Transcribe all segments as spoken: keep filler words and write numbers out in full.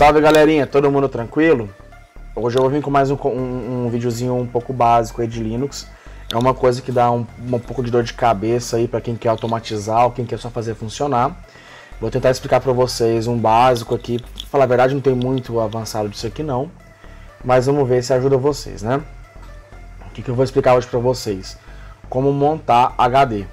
Salve galerinha, todo mundo tranquilo? Hoje eu vou vir com mais um, um, um videozinho um pouco básico aí de Linux. É uma coisa que dá um, um pouco de dor de cabeça aí para quem quer automatizar ou quem quer só fazer funcionar. Vou tentar explicar para vocês um básico aqui. Pra falar a verdade, não tem muito avançado disso aqui não, mas vamos ver se ajuda vocês, né? O que, que eu vou explicar hoje para vocês? Como montar H D.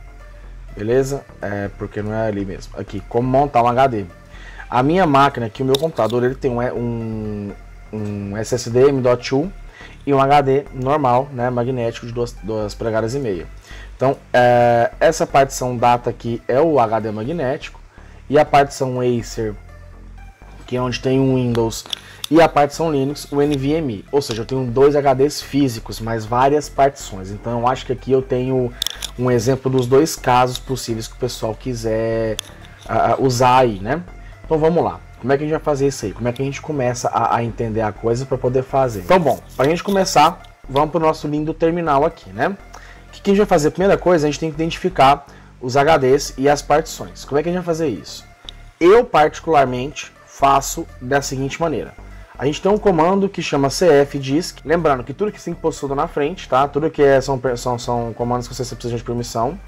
Beleza? É, porque não é ali mesmo. Aqui, como montar um H D. A minha máquina aqui, o meu computador, ele tem um, um, um S S D M dot dois e um H D normal, né, magnético de duas polegadas e meia. Então, é, essa partição data aqui é o H D magnético e a partição Acer, que é onde tem o Windows, e a partição Linux, o N V M e. Ou seja, eu tenho dois H Ds físicos, mas várias partições. Então, eu acho que aqui eu tenho um exemplo dos dois casos possíveis que o pessoal quiser uh, usar aí, né? Então vamos lá, como é que a gente vai fazer isso aí? Como é que a gente começa a, a entender a coisa para poder fazer? Então bom, para a gente começar, vamos para o nosso lindo terminal aqui, né? O que, que a gente vai fazer? Primeira coisa, a gente tem que identificar os H Ds e as partições. Como é que a gente vai fazer isso? Eu particularmente faço da seguinte maneira. A gente tem um comando que chama cfdisk, lembrando que tudo que tem possuído na frente, tá? Tudo que é, são, são, são comandos que você precisa de permissão.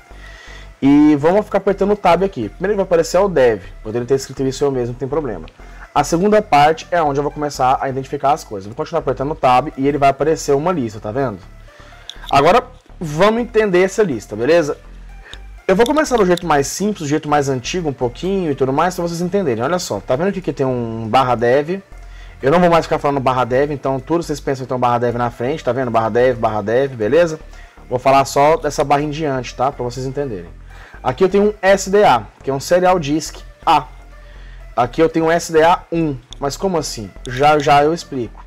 E vamos ficar apertando o tab aqui. Primeiro vai aparecer o dev, poderia ter escrito isso eu mesmo, não tem problema. A segunda parte é onde eu vou começar a identificar as coisas. Vou continuar apertando o tab e ele vai aparecer uma lista, tá vendo? Agora vamos entender essa lista, beleza? Eu vou começar do jeito mais simples, do jeito mais antigo um pouquinho e tudo mais, para vocês entenderem. Olha só, tá vendo aqui que tem um barra dev? Eu não vou mais ficar falando barra dev, então tudo vocês pensam que tem um barra dev na frente, tá vendo? Barra dev, barra dev, beleza? Vou falar só dessa barra em diante, tá? Para vocês entenderem. Aqui eu tenho um S D A, que é um Serial Disk A. Aqui eu tenho um S D A um, mas como assim? Já já eu explico.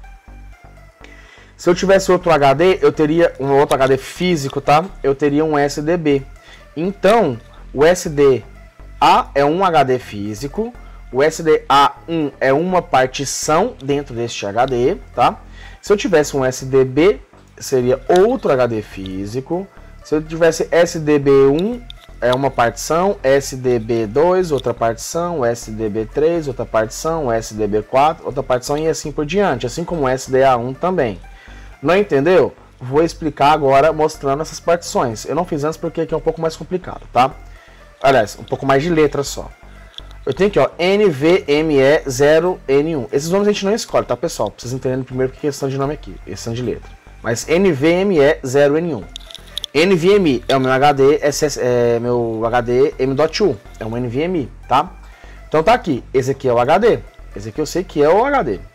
Se eu tivesse outro H D, eu teria um outro H D físico, tá? Eu teria um S D B. Então, o S D A é um H D físico, o S D A um é uma partição dentro deste H D, tá? Se eu tivesse um S D B, seria outro H D físico. Se eu tivesse S D B um, é uma partição, S D B dois, outra partição, S D B três, outra partição, S D B quatro, outra partição e assim por diante, assim como o S D A um também. Não entendeu? Vou explicar agora mostrando essas partições. Eu não fiz antes porque aqui é um pouco mais complicado, tá? Aliás, um pouco mais de letra só. Eu tenho aqui, ó, N V M E zero N um. Esses nomes a gente não escolhe, tá, pessoal? Pra vocês entenderem primeiro porque questão de nome aqui, questão de letra. Mas N V M E zero N um. N V M e é o meu H D, é meu H D M dot dois, é um N V M e, tá? Então tá aqui, esse aqui é o H D, esse aqui eu sei que é o H D.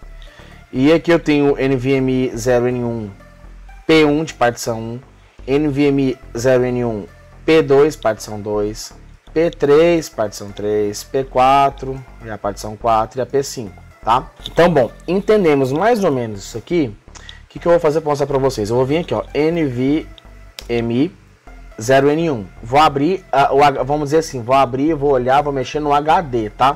E aqui eu tenho N V M e zero N um P um de partição um, N V M e zero N um P dois partição dois, P três partição três, P quatro, e a partição quatro e a P cinco, tá? Então bom, entendemos mais ou menos isso aqui. O que, que eu vou fazer para mostrar para vocês? Eu vou vir aqui, ó, N V M e zero N um. Vou abrir, uh, o, vamos dizer assim, vou abrir, vou olhar, vou mexer no H D, tá?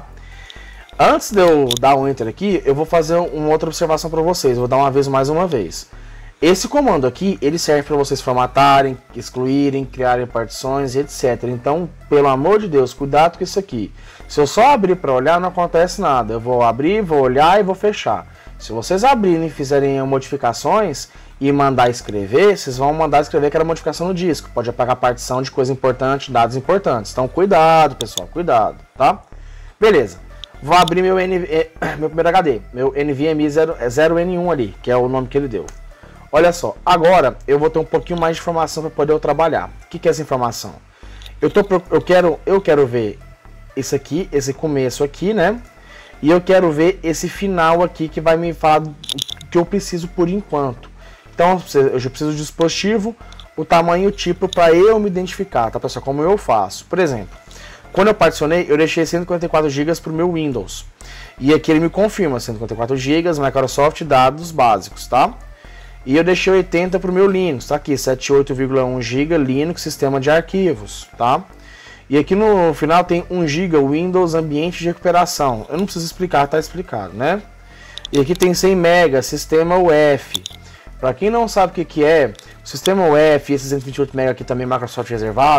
Antes de eu dar um enter aqui, eu vou fazer uma outra observação para vocês. Vou dar uma vez mais uma vez. Esse comando aqui, ele serve para vocês formatarem, excluírem, criarem partições e etcétera. Então, pelo amor de Deus, cuidado com isso aqui. Se eu só abrir para olhar, não acontece nada. Eu vou abrir, vou olhar e vou fechar. Se vocês abrirem e fizerem modificações e mandar escrever, vocês vão mandar escrever aquela modificação no disco. Pode apagar partição de coisa importante, dados importantes. Então cuidado, pessoal, cuidado, tá? Beleza. Vou abrir meu, N V, meu primeiro H D, meu N V M e zero N um ali, que é o nome que ele deu. Olha só, agora eu vou ter um pouquinho mais de informação para poder eu trabalhar. O que, que é essa informação? Eu, tô, eu, quero, eu quero ver esse aqui, esse começo aqui, né? E eu quero ver esse final aqui que vai me falar do que eu preciso por enquanto. Então eu já preciso do dispositivo, o tamanho e o tipo para eu me identificar, tá pessoal? Como eu faço. Por exemplo, quando eu particionei, eu deixei cento e cinquenta e quatro gigas para o meu Windows. E aqui ele me confirma cento e cinquenta e quatro gigas, Microsoft, dados básicos, tá? E eu deixei oitenta para o meu Linux, tá aqui, setenta e oito vírgula um gigas Linux, sistema de arquivos, tá? E aqui no final tem um giga Windows ambiente de recuperação. Eu não preciso explicar, tá explicado, né? E aqui tem cem megas, sistema U E F. Para quem não sabe o que, que é, o sistema U E F e esses cento e vinte e oito megas aqui também Microsoft reservado,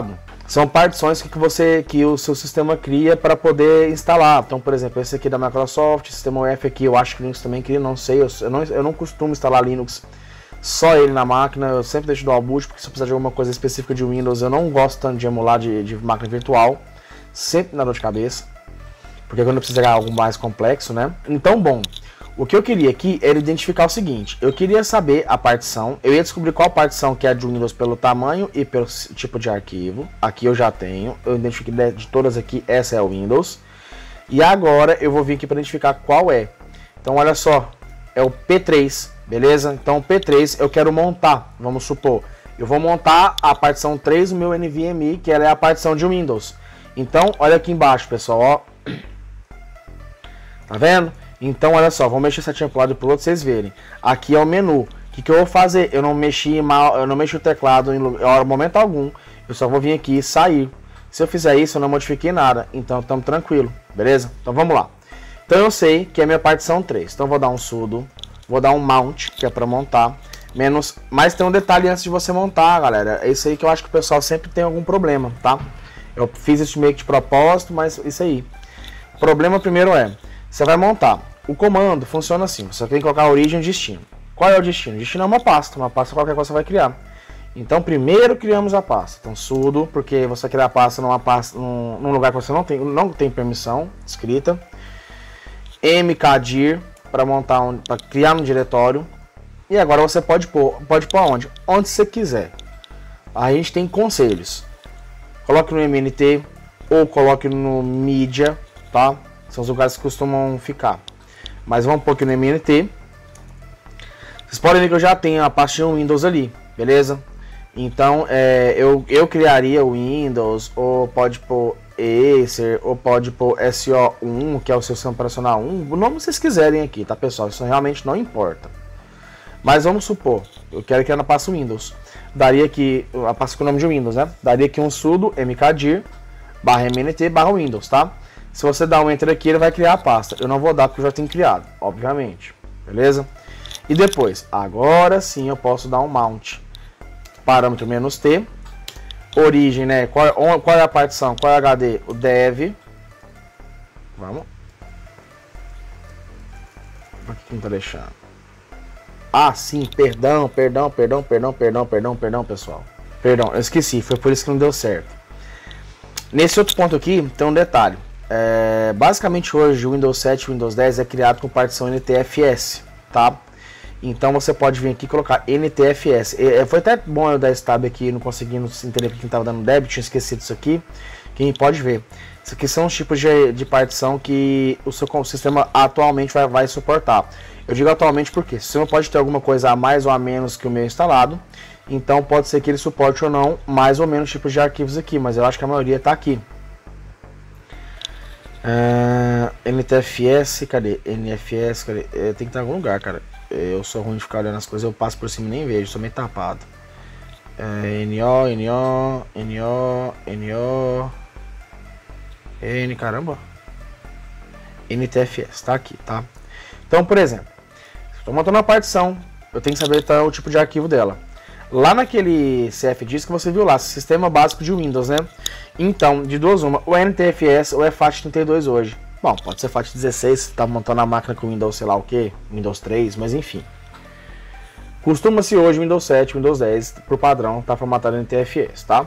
São partições que, você, que o seu sistema cria para poder instalar. Então, por exemplo, esse aqui é da Microsoft, sistema U E F aqui, eu acho que Linux também cria, não sei, eu, eu, não, eu não costumo instalar Linux só ele na máquina, eu sempre deixo dual boot, porque se eu precisar de alguma coisa específica de Windows, eu não gosto tanto de emular de, de máquina virtual, sempre na dor de cabeça, porque quando eu precisar de algo mais complexo, né? Então, bom, o que eu queria aqui era identificar o seguinte, eu queria saber a partição, eu ia descobrir qual partição que é de Windows pelo tamanho e pelo tipo de arquivo, aqui eu já tenho, eu identifiquei de todas aqui, essa é o Windows, e agora eu vou vir aqui para identificar qual é. Então, olha só, é o P três, beleza? Então, o P três eu quero montar, vamos supor, eu vou montar a partição três do meu N V M e, que ela é a partição de Windows. Então, olha aqui embaixo, pessoal, ó. Tá vendo? Então, olha só, vou mexer setinha pro lado e pro outro, vocês verem. Aqui é o menu. O que, que eu vou fazer? Eu não mexi mal, eu não mexi o teclado em momento algum. Eu só vou vir aqui e sair. Se eu fizer isso, eu não modifiquei nada. Então, estamos tranquilo, beleza? Então, vamos lá. Então, eu sei que é minha partição três. Então, vou dar um sudo, vou dar um mount, que é para montar. Menos, mas tem um detalhe antes de você montar, galera. É isso aí que eu acho que o pessoal sempre tem algum problema, tá? Eu fiz isso meio que de propósito, mas isso aí. O problema primeiro é, você vai montar. O comando funciona assim, você tem que colocar a origem e o destino. Qual é o destino? O destino é uma pasta, uma pasta qualquer coisa você vai criar. Então primeiro criamos a pasta. Então sudo, porque você vai criar a pasta numa pasta, num, num lugar que você não tem, não tem permissão escrita. mkdir para montar, um, para criar um diretório. E agora você pode pôr, pode pôr onde? Onde você quiser. A gente tem conselhos. Coloque no M N T ou coloque no mídia, tá? São os lugares que costumam ficar. Mas vamos pôr aqui no M N T. Vocês podem ver que eu já tenho a pastinha Windows ali, beleza? Então é, eu, eu criaria o Windows, ou pode pôr Acer, ou pode pôr S O um, que é o seu sistema operacional um, o nome que vocês quiserem aqui, tá pessoal? Isso realmente não importa. Mas vamos supor, eu quero criar na pasta Windows. Daria aqui, a pasta com o nome de Windows, né? Daria aqui um sudo mkdir barra mnt barra Windows, tá? Se você dar um enter aqui, ele vai criar a pasta. Eu não vou dar porque eu já tenho criado, obviamente. Beleza? E depois, agora sim eu posso dar um mount. Parâmetro menos T. Origem, né? Qual, qual é a partição? Qual é o H D? O dev. Vamos. Aqui que não tá deixando. Ah, sim, perdão, perdão, perdão, perdão, perdão, perdão, perdão, pessoal. Perdão, eu esqueci, foi por isso que não deu certo. Nesse outro ponto aqui, tem um detalhe. É, basicamente hoje o Windows sete e o Windows dez é criado com partição N T F S, tá? Então você pode vir aqui e colocar N T F S. É, foi até bom eu dar esse tab aqui, não conseguindo entender porque estava dando débito, tinha esquecido isso aqui. Quem pode ver. Isso aqui são os tipos de, de partição que o seu sistema atualmente vai, vai suportar. Eu digo atualmente porque o sistema pode ter alguma coisa a mais ou a menos que o meu instalado. Então pode ser que ele suporte ou não mais ou menos tipos de arquivos aqui, mas eu acho que a maioria está aqui. Uh, N T F S, cadê? N F S, cadê? É, tem que estar em algum lugar, cara. Eu sou ruim de ficar olhando as coisas, eu passo por cima e nem vejo, sou meio tapado. Uh, N O, N O, N O, N O, N, caramba. N T F S, tá aqui, tá? Então, por exemplo, estou montando uma partição, eu tenho que saber tá, o tipo de arquivo dela. Lá naquele C F disk que você viu lá, sistema básico de Windows, né? Então, de duas uma, o N T F S ou é FAT trinta e dois hoje. Bom, pode ser FAT dezesseis, se tá montando a máquina com Windows sei lá o que, Windows três, mas enfim. Costuma-se hoje Windows sete, Windows dez, por padrão, tá formatado N T F S, tá?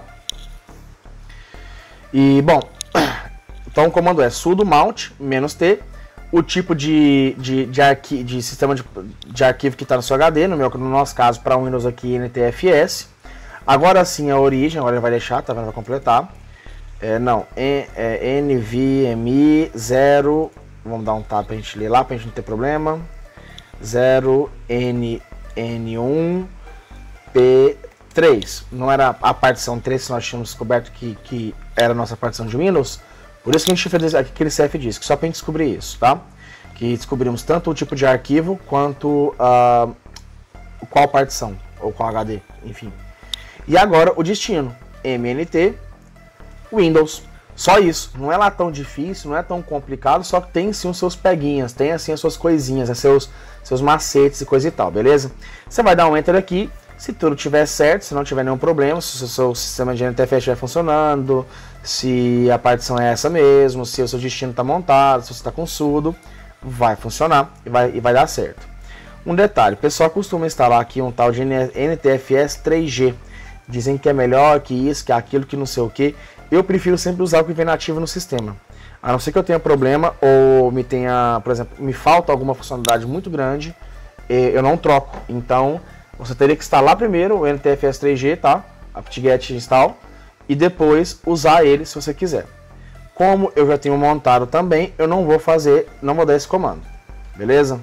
E, bom, então o comando é sudo mount, menos T, o tipo de, de, de, arqui, de sistema de, de arquivo que está no seu H D, no, meu, no nosso caso, para Windows aqui, N T F S. Agora sim a origem, agora ele vai deixar, tá vendo? Vai completar. É, não, é, é N V M I zero, vamos dar um tab para a gente ler lá, para a gente não ter problema. zero N N um P três. Não era a partição três que nós tínhamos descoberto que, que era a nossa partição de Windows. Por isso que a gente fez aquele C F disk, só para a gente descobrir isso, tá? Que descobrimos tanto o tipo de arquivo quanto uh, qual partição, ou qual H D, enfim. E agora o destino, M N T, Windows. Só isso, não é lá tão difícil, não é tão complicado, só que tem sim os seus peguinhas, tem assim as suas coisinhas, os seus, seus macetes e coisa e tal, beleza? Você vai dar um Enter aqui, Se tudo estiver certo, se não tiver nenhum problema, se o seu sistema de N T F S estiver funcionando, se a partição é essa mesmo, se o seu destino está montado, se você está com sudo, vai funcionar e vai, e vai dar certo. Um detalhe, o pessoal costuma instalar aqui um tal de N T F S três G. Dizem que é melhor, que isso, que aquilo, que não sei o que. Eu prefiro sempre usar o que vem nativo no sistema. A não ser que eu tenha problema ou me tenha, por exemplo, me falta alguma funcionalidade muito grande, eu não troco. Então, você teria que instalar primeiro o N T F S três G, tá? apt-get install, e depois usar ele se você quiser. Como eu já tenho montado também, eu não vou fazer, não vou dar esse comando. Beleza?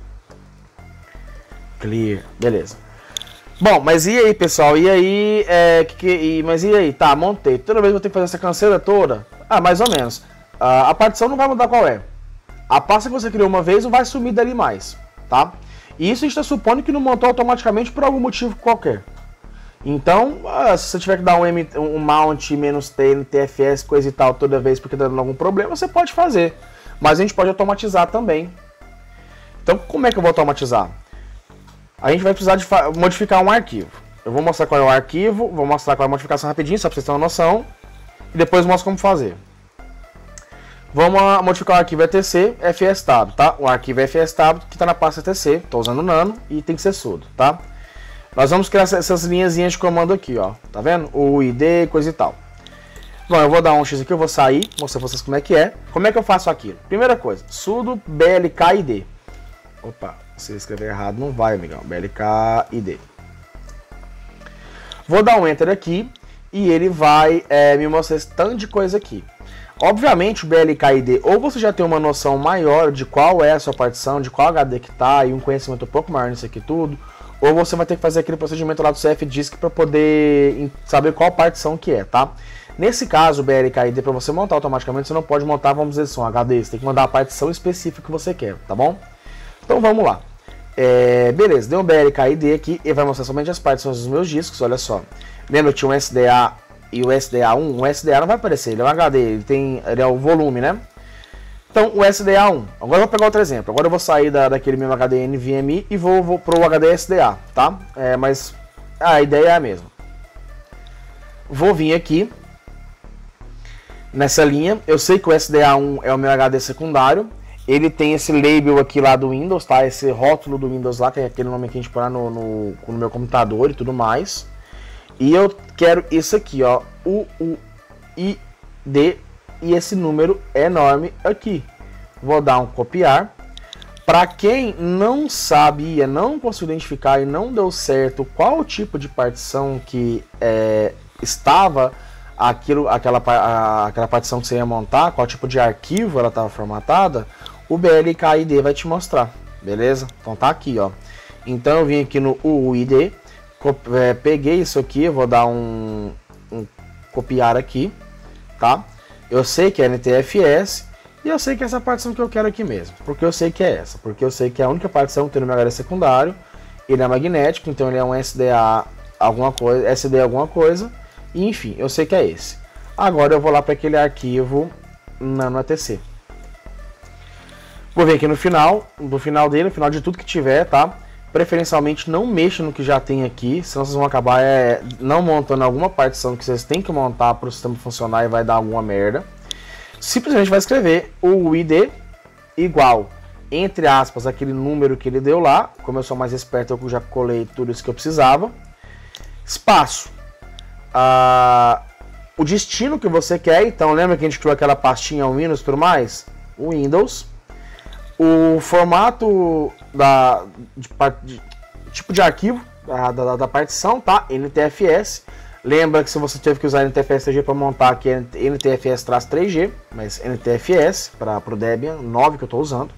Clear. Beleza. Bom, mas e aí, pessoal? E aí, é, que, que, mas e aí? Tá, montei. Toda vez eu vou ter que fazer essa canseira toda? Ah, mais ou menos. Uh, a partição não vai mudar qual é. A pasta que você criou uma vez não vai sumir dali mais, tá? E isso a gente está supondo que não montou automaticamente por algum motivo qualquer. Então, uh, se você tiver que dar um, M, um mount menos T, N T F S, coisa e tal, toda vez porque está dando algum problema, você pode fazer. Mas a gente pode automatizar também. Então, como é que eu vou automatizar? A gente vai precisar de modificar um arquivo. Eu vou mostrar qual é o arquivo, vou mostrar qual é a modificação rapidinho, só para vocês terem uma noção. E depois mostro como fazer. Vamos modificar o arquivo etc fstab, tá? O arquivo fstab que está na pasta etc, estou usando o nano e tem que ser sudo, tá? Nós vamos criar essas linhazinhas de comando aqui, ó, tá vendo? O I D, coisa e tal. Bom, eu vou dar um X aqui, eu vou sair, mostrar pra vocês como é que é. Como é que eu faço aquilo? Primeira coisa, sudo blkid. Opa, se eu escrever errado não vai, amigão. blkid. Vou dar um enter aqui e ele vai é, me mostrar esse tanto de coisa aqui. Obviamente o blkid, ou você já tem uma noção maior de qual é a sua partição, de qual H D que tá, e um conhecimento um pouco maior nisso aqui tudo, ou você vai ter que fazer aquele procedimento lá do cfdisk para poder saber qual partição que é, tá? Nesse caso, o blkid, para você montar automaticamente, você não pode montar, vamos dizer assim, um H D, você tem que mandar a partição específica que você quer, tá bom? Então vamos lá. É, beleza, deu um blkid aqui, e vai mostrar somente as partições dos meus discos, olha só. Lembra que tinha um S D A e o S D A um, o S D A não vai aparecer, ele é um H D, ele, tem, ele é o volume, né? Então, o S D A um, agora eu vou pegar outro exemplo, agora eu vou sair da, daquele mesmo H D N V M I e vou, vou para o H D S D A, tá? É, mas a ideia é a mesma. Vou vir aqui, nessa linha, eu sei que o S D A um é o meu H D secundário, ele tem esse label aqui lá do Windows, tá? Esse rótulo do Windows lá, que é aquele nome que a gente põe lá no, no, no meu computador e tudo mais. E eu quero isso aqui, ó, U U I D e esse número enorme aqui. Vou dar um copiar. Para quem não sabia, não conseguiu identificar e não deu certo qual o tipo de partição que é, estava aquilo, aquela, a, aquela partição que você ia montar, qual tipo de arquivo ela estava formatada, o blkid vai te mostrar, beleza? Então tá aqui, ó. Então eu vim aqui no U U I D, é, peguei isso aqui, eu vou dar um, um copiar aqui, tá? Eu sei que é N T F S e eu sei que é essa partição que eu quero aqui mesmo, porque eu sei que é essa, porque eu sei que é a única partição que tem no meu H D secundário, ele é magnético, então ele é um S D A alguma coisa, S D alguma coisa, e enfim, eu sei que é esse. Agora eu vou lá para aquele arquivo nano-etc. Vou vir aqui no final, no final dele, no final de tudo que tiver, tá? Preferencialmente não mexa no que já tem aqui, senão vocês vão acabar é, não montando alguma partição que vocês têm que montar para o sistema funcionar e vai dar alguma merda. Simplesmente vai escrever o I D igual, entre aspas, aquele número que ele deu lá. Como eu sou mais esperto, eu já colei tudo isso que eu precisava. Espaço. Ah, o destino que você quer, então lembra que a gente criou aquela pastinha Windows e tudo mais? O Windows. O formato da, de, de, tipo de arquivo da, da, da partição, tá? N T F S. Lembra que se você teve que usar N T F S três G para montar aqui é N T F S três G, mas N T F S para o Debian nove que eu estou usando.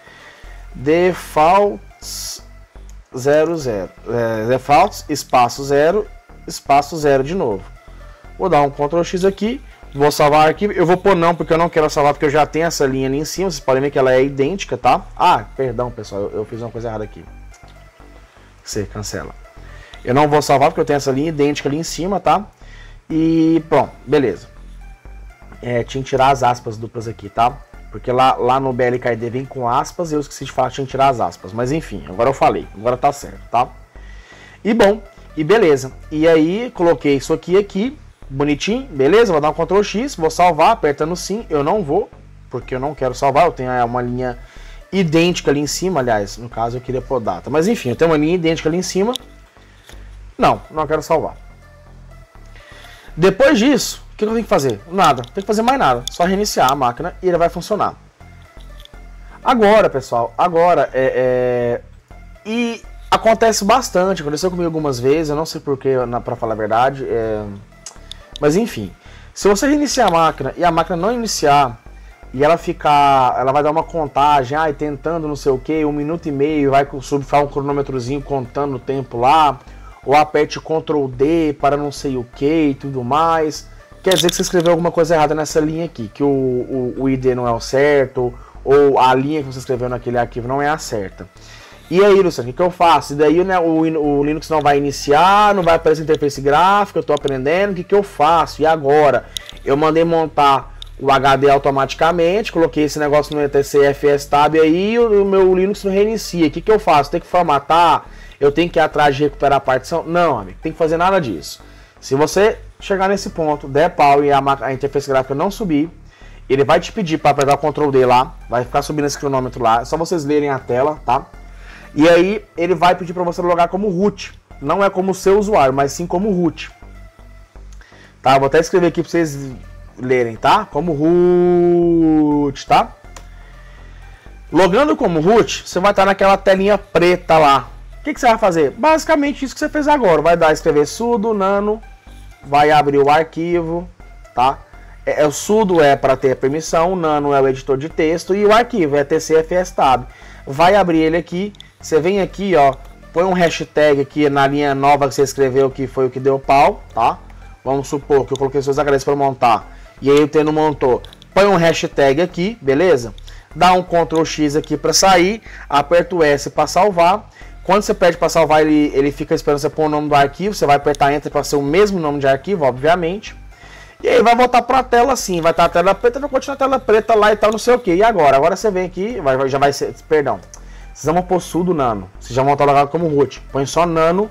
Defaults zero zero, é, defaults espaço zero, espaço zero de novo. Vou dar um control X aqui. Vou salvar o arquivo, eu vou pôr não, porque eu não quero salvar, porque eu já tenho essa linha ali em cima, vocês podem ver que ela é idêntica, tá? Ah, perdão pessoal, eu, eu fiz uma coisa errada aqui. Você cancela. Eu não vou salvar, porque eu tenho essa linha idêntica ali em cima, tá? E, bom, beleza. É, tinha que tirar as aspas duplas aqui, tá? Porque lá, lá no blkid vem com aspas e eu esqueci de falar que tinha que tirar as aspas. Mas enfim, agora eu falei, agora tá certo, tá? E bom, E beleza. E aí coloquei isso aqui aqui, bonitinho, beleza? Vou dar um control X, vou salvar, apertando sim. Eu não vou, porque eu não quero salvar. Eu tenho uma linha idêntica ali em cima, aliás, no caso eu queria pôr data. Mas enfim, eu tenho uma linha idêntica ali em cima. Não, não quero salvar. Depois disso, o que eu tenho que fazer? Nada, não tem que fazer mais nada. Só reiniciar a máquina e ele vai funcionar. Agora, pessoal, agora é... é... E acontece bastante, aconteceu comigo algumas vezes, eu não sei porquê, pra falar a verdade. É... Mas enfim, se você reiniciar a máquina e a máquina não iniciar, e ela ficar, ela vai dar uma contagem, ai, tentando não sei o que, um minuto e meio, vai subir um cronômetrozinho contando o tempo lá, ou aperte control D para não sei o que e tudo mais, quer dizer que você escreveu alguma coisa errada nessa linha aqui, que o, o, o I D não é o certo, ou a linha que você escreveu naquele arquivo não é a certa. E aí, Luciano, o que, que eu faço? E daí, né, o, o Linux não vai iniciar, não vai aparecer interface gráfica, eu estou aprendendo, o que, que eu faço? E agora? Eu mandei montar o H D automaticamente, coloquei esse negócio no E T C F S Tab aí, o, o meu Linux não reinicia. O que, que eu faço? Tem que formatar? Eu tenho que ir atrás de recuperar a partição? Não, amigo, tem que fazer nada disso. Se você chegar nesse ponto, der pau e a, a interface gráfica não subir, ele vai te pedir para apertar o control D lá, vai ficar subindo esse cronômetro lá, é só vocês lerem a tela, tá? E aí ele vai pedir para você logar como root, não é como seu usuário, mas sim como root. Tá, vou até escrever aqui para vocês lerem, tá? Como root, tá? Logando como root, você vai estar naquela telinha preta lá. O que, que você vai fazer? Basicamente isso que você fez agora. Vai dar escrever sudo nano, vai abrir o arquivo, tá? É, é, o sudo é para ter permissão, o nano é o editor de texto e o arquivo é E T C F S Tab. Vai abrir ele aqui, você vem aqui, ó, põe um hashtag aqui na linha nova que você escreveu, que foi o que deu pau, tá? Vamos supor que eu coloquei seus H Ds para montar e aí o T não montou. Põe um hashtag aqui, beleza? Dá um control X aqui para sair, aperta o S para salvar. Quando você pede para salvar, ele, ele fica esperando você pôr o nome do arquivo, você vai apertar Enter para ser o mesmo nome de arquivo, obviamente. E aí vai voltar para a tela assim, vai estar a tela preta, vai continuar a tela preta lá e tal, não sei o que. E agora? Agora você vem aqui, vai, já vai ser, perdão, vocês vão pôr sudo nano, vocês já vão estar logado como root. Põe só nano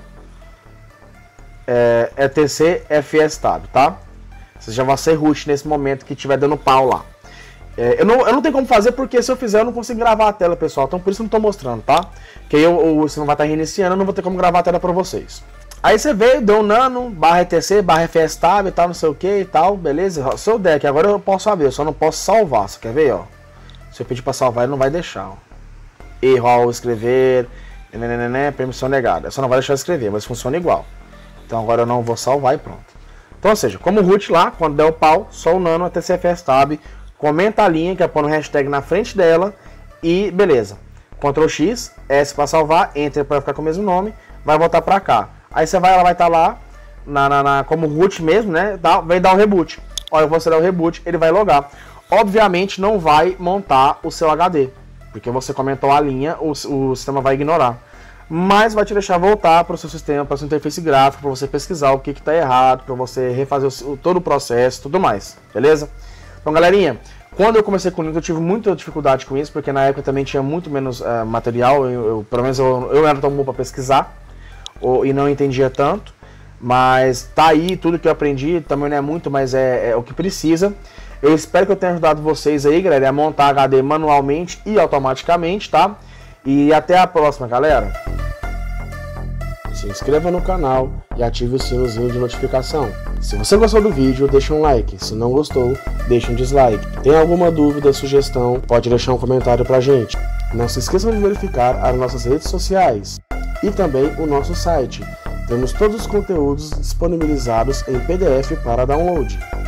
é, E T C F S Tab, tá? Vocês já vão ser root nesse momento que estiver dando pau lá. É, eu, não, eu não tenho como fazer porque se eu fizer eu não consigo gravar a tela, pessoal. Então por isso eu não estou mostrando, tá? Porque eu, eu, você não vai estar reiniciando, eu não vou ter como gravar a tela para vocês. Aí você veio, deu nano, barra E T C, barra F S Tab e tal, não sei o que e tal, beleza? Seu deck, agora eu posso abrir, eu só não posso salvar, você quer ver, ó? Se eu pedir para salvar, ele não vai deixar, ó. Erro ao escrever, nenenene, permissão negada. Só não vai deixar eu escrever, mas funciona igual. Então agora eu não vou salvar e pronto. Então, ou seja, como root lá, quando der o pau, só o nano, E T C F S Tab, comenta a linha, que é pôr um hashtag na frente dela e beleza. control X, S para salvar, Enter para ficar com o mesmo nome, vai voltar para cá. Aí você vai, ela vai estar tá lá, na, na, na, como root mesmo, né? Dá, vai dar o reboot. Olha, eu vou acelerar o reboot, ele vai logar. Obviamente não vai montar o seu H D, porque você comentou a linha, o, o sistema vai ignorar. Mas vai te deixar voltar para o seu sistema, para a sua interface gráfica, para você pesquisar o que está errado, para você refazer o, todo o processo, tudo mais, beleza? Então, galerinha, quando eu comecei com o Linux, eu tive muita dificuldade com isso, porque na época também tinha muito menos uh, material, eu, eu, pelo menos eu, eu era tão bom para pesquisar, ou, e não entendia tanto, mas tá aí, tudo que eu aprendi, também não é muito, mas é, é o que precisa. Eu espero que eu tenha ajudado vocês aí, galera, a montar H D manualmente e automaticamente, tá? E até a próxima, galera! Se inscreva no canal e ative o sininho de notificação. Se você gostou do vídeo, deixa um like. Se não gostou, deixa um dislike. Tem alguma dúvida, sugestão, pode deixar um comentário pra gente. Não se esqueçam de verificar as nossas redes sociais e também o nosso site. Temos todos os conteúdos disponibilizados em P D F para download.